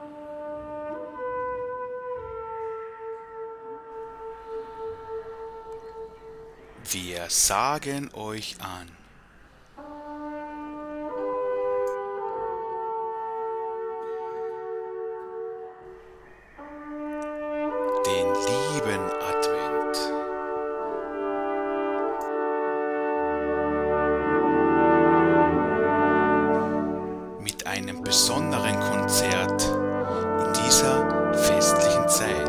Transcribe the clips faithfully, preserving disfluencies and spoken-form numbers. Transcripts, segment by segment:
Wir sagen euch an. Den lieben Advent. Mit einem besonderen Konzert in dieser festlichen Zeit.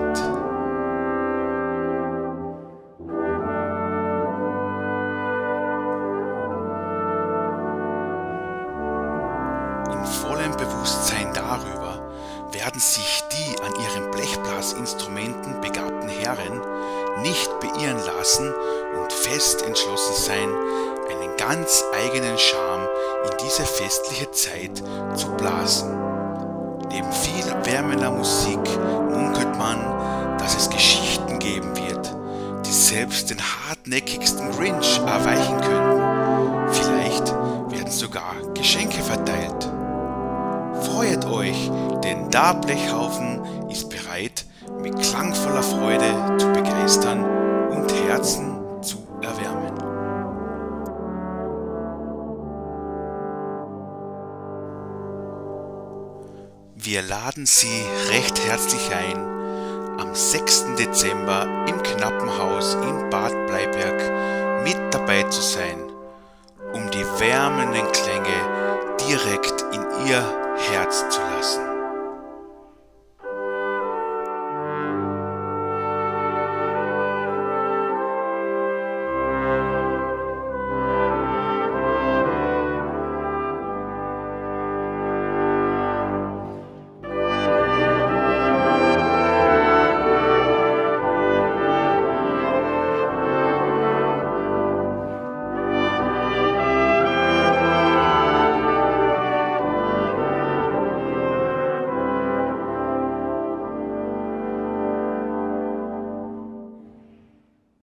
In vollem Bewusstsein darüber werden sich die an ihren Blechblasinstrumenten begabten Herren nicht beirren lassen und fest entschlossen sein, einen ganz eigenen Charme in diese festliche Zeit zu blasen. Neben viel wärmender Musik munkelt man, dass es Geschichten geben wird, die selbst den hartnäckigsten Grinch erweichen könnten. Vielleicht werden sogar Geschenke verteilt. Freut euch, denn der Blechhaufen ist bereit, mit klangvoller Freude zu begeistern und Herzen zu erwärmen. Wir laden Sie recht herzlich ein, am sechsten Dezember im Knappenhaus in Bad Bleiberg mit dabei zu sein, um die wärmenden Klänge direkt in Ihr Herz zu lassen.